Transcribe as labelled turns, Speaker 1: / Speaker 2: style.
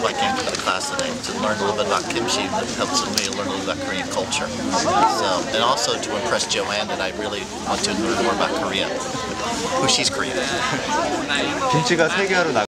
Speaker 1: why I came to the class today, to learn a little bit about kimchi that helps me learn a little about Korean culture. So, and also to impress Joanne that I really want to learn more about Korea. Who she's Korean.
Speaker 2: 김치가 3개 하러